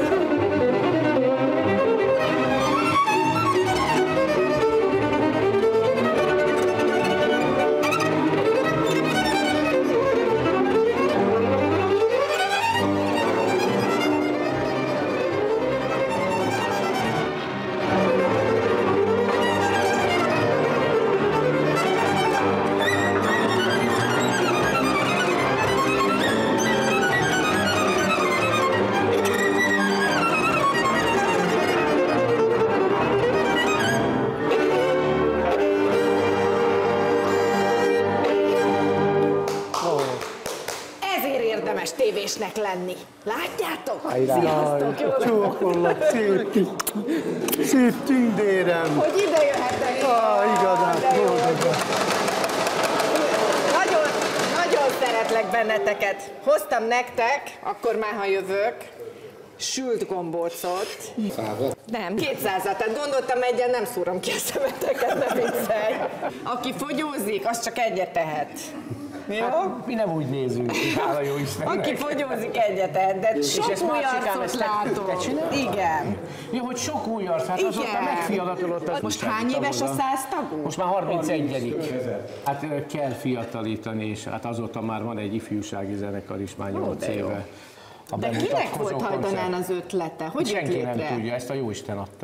tévésnek lenni. Látjátok? Sziasztok! Csókollak, szép, szép tündérem! Hogy ide jöhetek? Ah, igazán, boldogak! Nagyon, nagyon szeretlek benneteket. Hoztam nektek, akkor már ha jövök, sült gombócot. Százat? Nem, kétszázat. Tehát gondoltam, egyen nem szúrom ki a szemeteket, ne viccelj. Aki fogyózik, az csak egyet tehet. Jó? Hát, mi nem úgy nézünk, hála jó Istennek. Aki fogyózik egyet tehet, de sok új arcot látok. Igen. Ja, hogy sok új arc, hát azóta megfiatalodott. Most hány éves a száz tagú? Most már harmincegyedik. Hát kell fiatalítani, és hát azóta már van egy ifjúsági zenekar is már nyolc éve. De kinek volt hajdanán az ötlete? Hogy senki jött létre? nem tudja, ezt a Jóisten adta.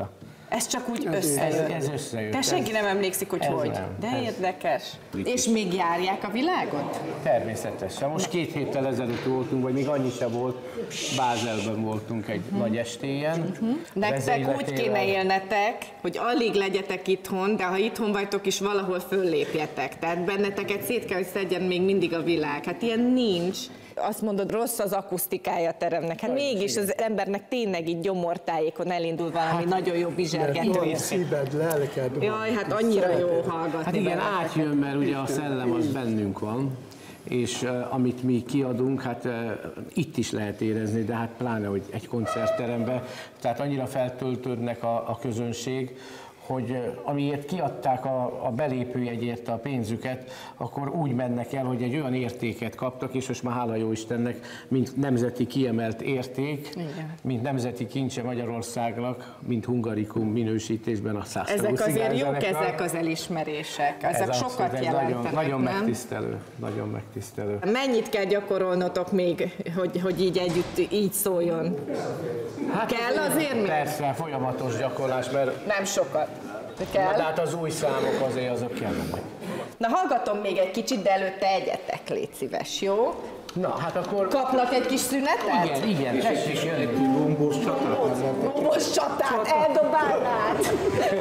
Ez csak úgy Ez- összejött. ez összejött. De senki nem emlékszik, hogy Ez hogy. nem. De Ez- érdekes. És még járják a világot? Természetesen. Most két héttel ezelőtt voltunk, vagy még annyi sem volt, Bázelben voltunk egy Mhm. nagy estéjen. Nektek úgy kéne élnetek, hogy alig legyetek itthon, de ha itthon vagytok is, valahol föllépjetek. Tehát benneteket szét kell, hogy szedjen még mindig a világ. Hát ilyen nincs. Azt mondod, rossz az akusztikája a teremnek. Hát mégis az embernek tényleg így gyomortájékon elindul valami hát, nagyon jó bizsergető. Van szíved, lelked van. Jaj, hát annyira jó hallgatni. Hát igen, benneteket. átjön, mert ugye a szellem az bennünk van, és uh, amit mi kiadunk, hát uh, itt is lehet érezni, de hát pláne, hogy egy koncertteremben, tehát annyira feltöltődnek a, a közönség, hogy uh, amiért kiadták a, a belépőjegyért a pénzüket, akkor úgy mennek el, hogy egy olyan értéket kaptak, és most már hála jó Istennek, mint nemzeti kiemelt érték, igen, mint nemzeti kincse Magyarországnak, mint hungarikum minősítésben a Szásztagú Ezek azért jók, cigányzenekar. ezek az elismerések. Ezek Ez sokat abszolút, ez jelentenek, nagyon, nagyon nem? megtisztelő, nagyon megtisztelő. Mennyit kell gyakorolnotok még, hogy, hogy így együtt így szóljon? Hát kell azért még? Persze, folyamatos gyakorlás, mert Nem sokat. Kell? Na, de hát az új számok azért azok kellenek. Na hallgatom még egy kicsit, de előtte egyetek, légy szíves, jó? Na, hát akkor... Kapnak egy kis szünetet? Igen, igen, tessék jönni. Gombós csatát. Gombos csatát, eldobálnád!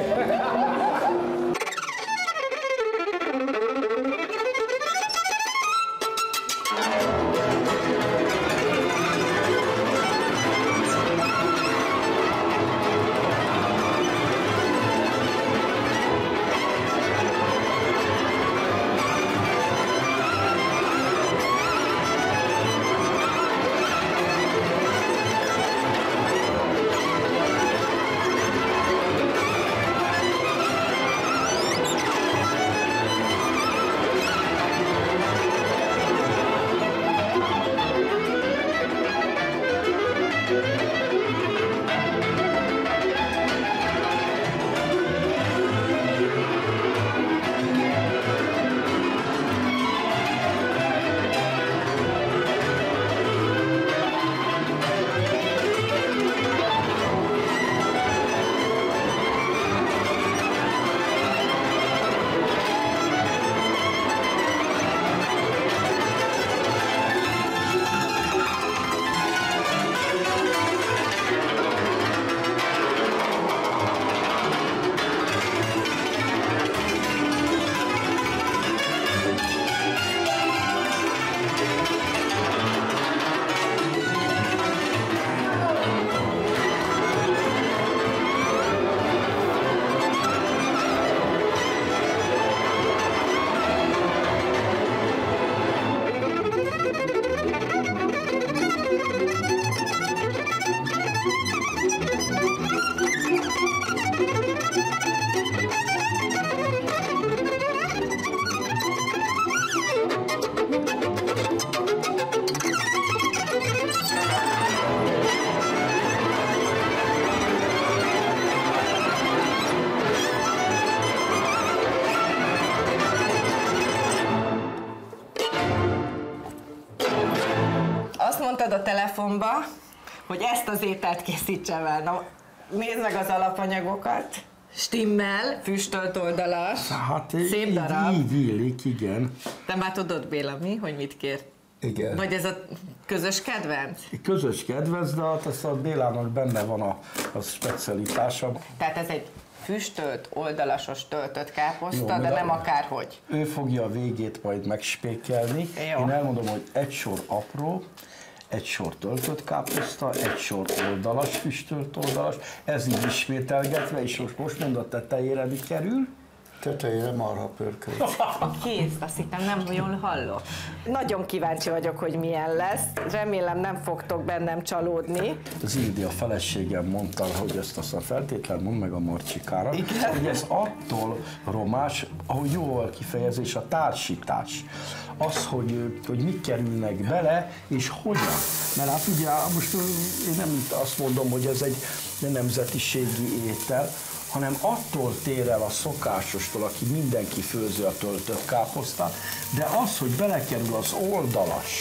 Azt mondtad a telefonba, hogy ezt az ételt készítsem el. Na, nézd meg az alapanyagokat. Stimmel, füstölt oldalas, Hát szép így, darab. így illik, igen. Te már tudod, Béla, mi, hogy mit kér? Igen. Vagy ez a közös kedvenc? Közös kedvenc, de hát ezt a Bélának benne van a, a specialitása. Tehát ez egy füstölt, oldalasos töltött káposzta, Jó, de de- nem akárhogy. Ő fogja a végét majd megspékelni. Jó. Én elmondom, hogy egy sor apró, egy sor töltött káposzta, egy sor oldalas, füstölt oldalas, ez így ismételgetve, és most, most mondd a tetejére mi kerül? Tetejére marhapörkölt. Kész, azt hittem nem jól hallok. Nagyon kíváncsi vagyok, hogy milyen lesz. Remélem nem fogtok bennem csalódni. Az Ildi, a feleségem mondta, hogy ezt aztán feltétlenül mond meg a Marcsikára, hogy ez attól romás, ahogy jó a kifejezés, a társítás. Az, hogy, hogy mik kerülnek bele, és hogyan. Mert hát ugye most én nem azt mondom, hogy ez egy nemzetiségi étel, hanem attól tér el a szokásostól, aki mindenki főző a töltött káposztát, de az, hogy belekerül az oldalas,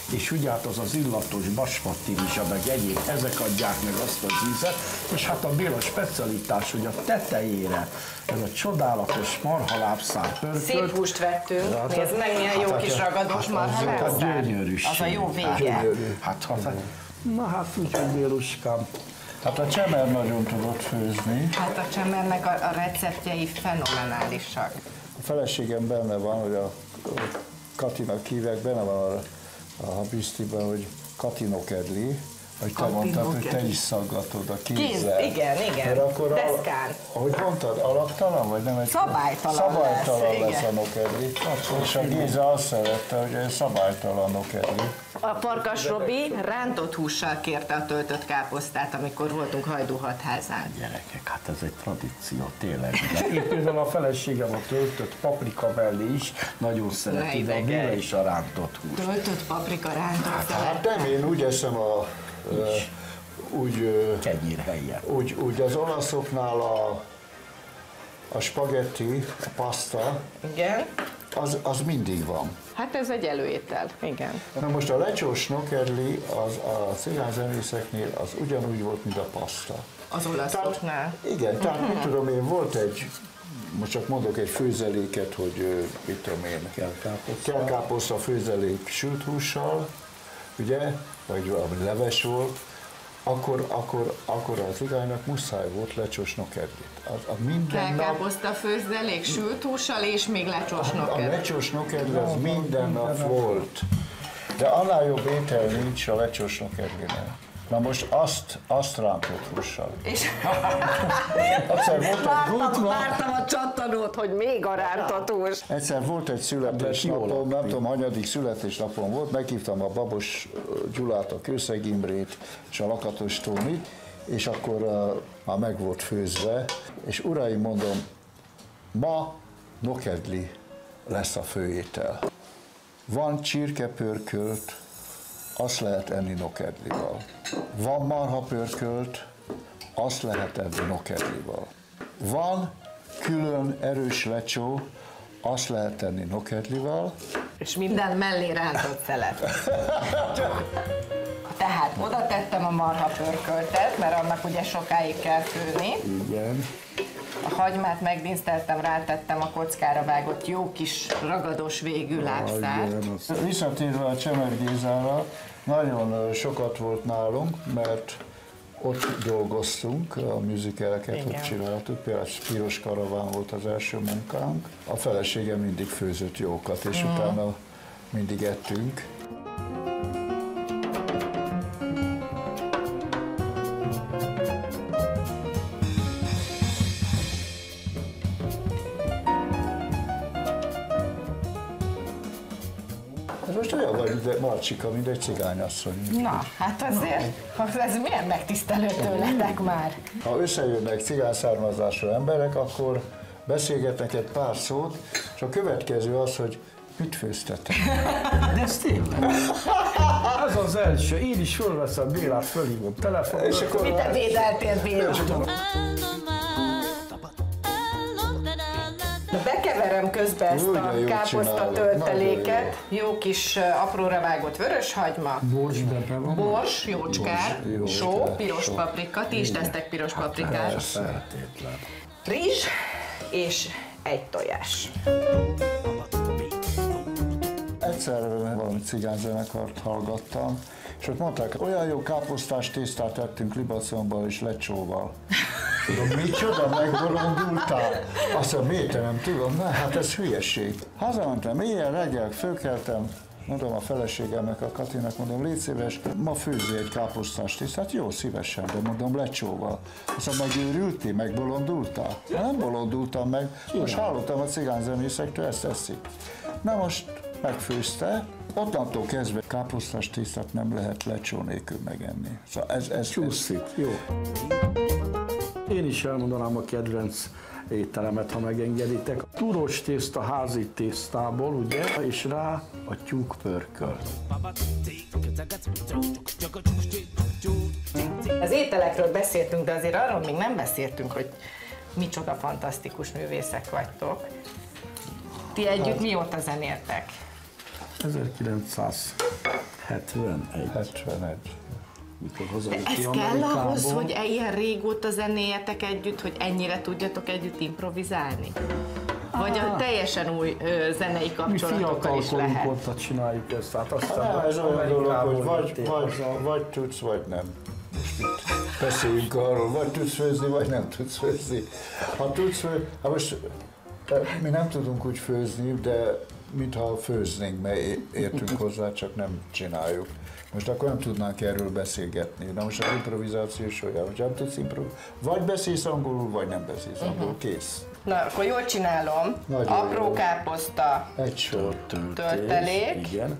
és ugye hát az az illatos basmattirizsa, meg egyéb, ezek adják meg azt az ízet, és hát a Béla specialitás, hogy a tetejére ez a csodálatos marhalábszár pörkölt. Szép húst vettünk, hát, nézd meg, milyen jó hát, kis ragadós marhalábszár. Az a gyönyörűség. Az a jó vége. Gyönyörű. Hát, hát, na hát úgy, hogy Béluskám. Hát a Csemer nagyon tudott főzni. Hát a Csemernek a, a receptjei fenomenálisak. A feleségem benne van, hogy a Katinak hívják, benne van a, a habisztiben, hogy Katinokedli, hogy te mondtad, hogy te is szaggatod a kézzel. Kéz, igen, igen, akkor deszkán. A, ahogy mondtad, alaptalan, vagy nem egy... Szabálytalan, szabálytalan lesz, lesz a nokedli. És a Géza azt szerette, hogy ez szabálytalan nokedli. A Farkas Robi rántott hússal kérte a töltött káposztát, amikor voltunk Hajdúhatházán. Gyerekek, hát ez egy tradíció, tényleg. Én például a feleségem a töltött paprika mellé is nagyon szereti, de a Béla is a rántott hús. Töltött paprika rántott hát, hát nem, én úgy eszem a... úgy, úgy, úgy az olaszoknál a, a spagetti, a paszta, igen. Az, az mindig van. Hát ez egy előétel, igen. Na most a lecsós nokedli az a cigányzenészeknél az ugyanúgy volt, mint a paszta. Az olaszoknál? Igen, tehát uh-huh. mit tudom én, volt egy, most csak mondok egy főzeléket, hogy mit tudom én, kelkáposzta főzelék sült hússal, ugye, vagy valami leves volt, akkor, akkor, akkor a cigánynak muszáj volt lecsós nokedlit. A, a minden kelkáposzta főzelék sült hússal és még lecsós nokedli. A lecsós nokedli az minden nap volt. De annál jobb étel nincs a lecsós nokedlinél. Na most azt, azt rántott hússal. És egyszer volt egy vártam, vártam a csattanót, hogy még a rántott hús. Egyszer volt egy születésnapom, nem tudom, hanyadik születésnapom volt, meghívtam a Babos Gyulát, a Kőszeg Imrét és a Lakatos Tónit, és akkor uh, már meg volt főzve, és uraim, mondom, ma nokedli lesz a főétel. Van csirkepörkölt, azt lehet enni nokedlival. Van marhapörkölt, azt lehet enni nokedlival. Van külön erős lecsó, azt lehet enni nokedlival. És minden mellé rántott szelet. Tehát oda tettem a marhapörköltet, mert annak ugye sokáig kell főni. Igen. A hagymát megdíszteltem, rátettem a kockára vágott jó kis ragados végű lábszárt. Visszatérve a Csemer Gézára, nagyon sokat volt nálunk, mert ott dolgoztunk, a musicaleket ott csináltuk, például Piros Karaván volt az első munkánk. A feleségem mindig főzött jókat, és mm. utána mindig ettünk. Most olyan vagy, de Marcsika, mint egy cigányasszony. Na, hát azért, ez milyen megtisztelő tőletek már. Ha összejönnek cigány származású emberek, akkor beszélgetnek egy pár szót, és a következő az, hogy mit főztetek? De ez tényleg. Ez az első. Én is fölveszem Bélát, fölhívom telefonra. És akkor mit ebédeltél, Béla? Bekeverem közben ezt a káposzta tölteléket, jó kis apróra vágott vöröshagyma, bors, jócskár, só, piros paprika, ti is tesztek piros paprikát, rizs és egy tojás. Egyszer valami cigányzenekart hallgattam, és ott mondták, olyan jó káposztás tésztát tettünk Libaconban és lecsóval. Tudom, micsoda, megbolondultál? Azt mondom, miért nem tudom? Na, hát ez hülyeség. Hazamentem, éjjel reggel fölkeltem, mondom a feleségemnek, a Katinak, mondom, légy szíves, ma főzzé egy káposztás tésztát, jó, szívesen, de mondom, lecsóval. Azt mondom, megőrültél, megbolondultál? Nem bolondultam meg, most hallottam a cigányzenészektől, ezt eszik. Na most megfőzte, onnantól kezdve káposztás tésztát nem lehet lecsó nélkül megenni. Szóval ez, ez, Csúszik, ez... jó. Én is elmondanám a kedvenc ételemet, ha megengeditek. Túros tészta házi tésztából, ugye, és rá a tyúkpörköl. Az ételekről beszéltünk, de azért arról még nem beszéltünk, hogy micsoda fantasztikus művészek vagytok. Ti együtt mióta zenéltek? ezerkilencszázhetvenkilenc hetvenegy. hetvenegy. Mikor De hazajött ez ki kell Amerikából. ahhoz, hogy ilyen régóta zenéjetek együtt, hogy ennyire tudjatok együtt improvizálni? Vagy a teljesen új ö, zenei Mi kapcsolatokkal is fiatalkorunk lehet? óta csináljuk ezt, hát aztán Hát, ez olyan dolog, hogy vagy, jöttél vagy, haza. vagy tudsz, vagy nem. Most itt beszéljünk arról, vagy tudsz főzni, vagy nem tudsz főzni. Ha tudsz főzni, hát most mi nem tudunk úgy főzni, de mintha főznénk, mert értünk hozzá, csak nem csináljuk. Most akkor nem tudnánk erről beszélgetni. Na most az improvizáció is olyan, hogy nem tudsz improvizálni. Vagy beszélsz angolul, vagy nem beszélsz angolul. Kész. Na, akkor jól csinálom. Nagyon Apró jó. káposzta, Egy sor. töltelék. Igen.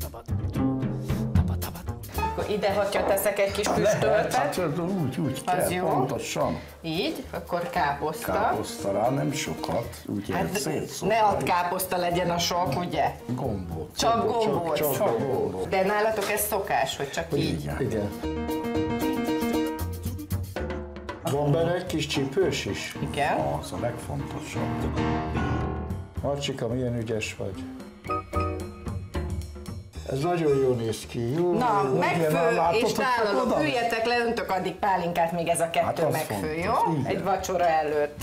Akkor ide, hogyha teszek egy kis Lehet, füstöltet. hát úgy, úgy Az kell, jó. pontosan. Így, akkor káposzta. Káposzta rá, nem sokat, úgy Hát szétszórni. ne add káposzta legyen a sok, ugye? Gombóc. Csak gombóc. Csak, csak gombóc. De nálatok ez szokás, hogy csak így. Igen. Igen. Van benne egy kis csípős is? Igen. Az a legfontosabb. Marcsika, milyen ügyes vagy. Ez nagyon jól néz ki. Jó, Na, jó, megfő, igen, látod, és hogy tálalok, oda? üljetek le, öntök addig pálinkát, még ez a kettő Hát az megfő, fontos, jó? igen. Egy vacsora előtt.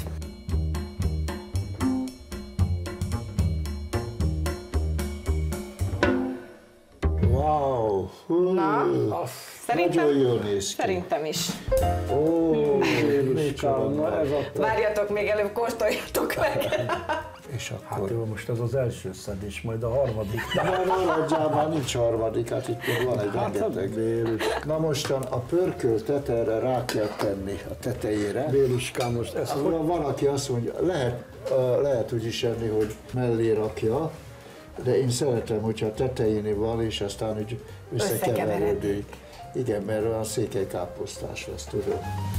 Wow! Hú, Na, szerintem, nagyon jól néz ki. szerintem is. Ó, Na, ez a... Várjatok, még előbb kóstoljatok meg. És Hát akkor... jó, most ez az első szedés, majd a harmadik. Már maradjál, már nincs harmadik, hát itt még van egy Hát rengeteg. Bélus. Na mostan a pörkölt erre rá kell tenni a tetejére. Béluskám, most ez hogy... Van, van, aki azt mondja, lehet, uh, lehet úgy is enni, hogy mellé rakja, de én szeretem, hogyha a tetején van, és aztán úgy összekeverődik. Igen, mert olyan székelykáposztás lesz, tudom.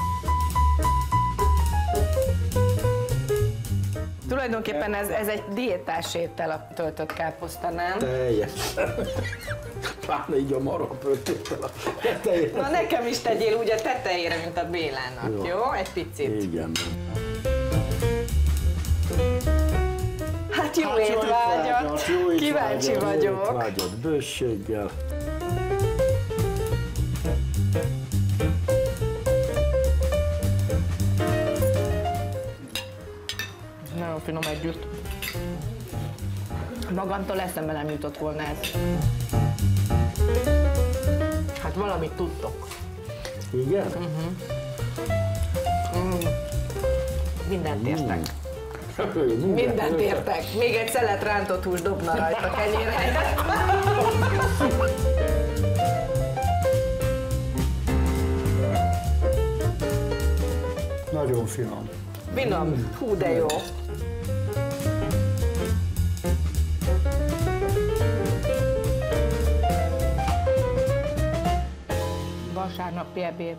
Tulajdonképpen ez, ez egy diétás étel a töltött káposzta, nem? Teljes. Pláne így a marapörtéttel a tetejére. Na nekem is tegyél úgy a tetejére, mint a Bélának, jó? Jó. Egy picit. Igen. Hát jó Hát jó étvágyat! étvágyat, jó étvágyat, Kíváncsi jó vagyok. Vágyott bőséggel. Nagyon finom együtt. Magamtól eszembe nem jutott volna ez. Hát valamit tudtok. Igen? Uh-huh. Mm. Mindent értek. Mm. Mindent értek. Még egy szelet rántott hús dobna rajta kenyér helyett. Nagyon finom. Finom. Hú, de jó. Vasárnapi ebéd.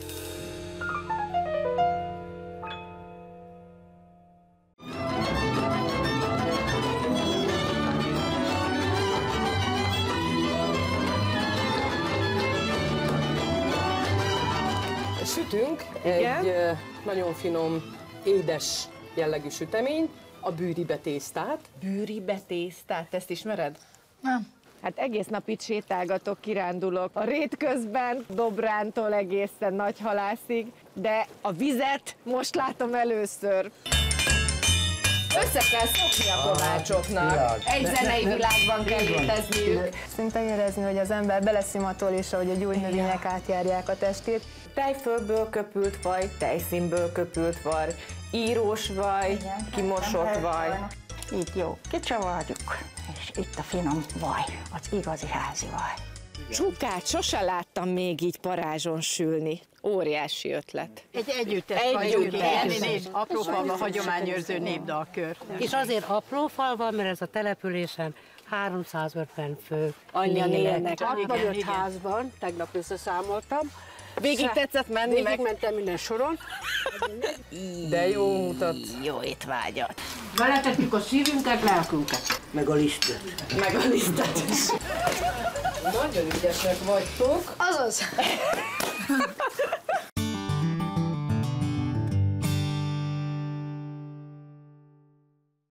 Sütünk Igen. egy ö, nagyon finom, édes jellegű sütemény, a bűribe tésztát. Bűribe tésztát, ezt ismered? Nem. Hát egész nap itt sétálgatok, kirándulok a rét közben, Dobrántól egészen Nagyhalászig, de a vizet most látom először. Össze kell szokni a kovácsoknak. Egy zenei világban kell létezniük. Szinte érezni, hogy az ember beleszimatol, és ahogy a gyógynövények átjárják a testét. Tejfölből köpült vaj, tejszínből köpült vaj, írós vaj, kimosott vaj. Így jó, kicsavarjuk, és itt a finom vaj, az igazi házi vaj. Csukát sose láttam még így parázson sülni. Óriási ötlet. Egy együttes Együttes. aprófalva hagyományőrző népdalkör. És azért apró fal van, mert ez a településen háromszázötven fő. Annyian élnek. hatvanöt Igen. házban, tegnap összeszámoltam. Végig tetszett menni, Végig meg- mentem minden soron. De jó mutat. Jó étvágyat. Beletettük a szívünket, lelkünket. Meg a lisztet. Meg a lisztet is. Nagyon ügyesek vagytok. Azaz.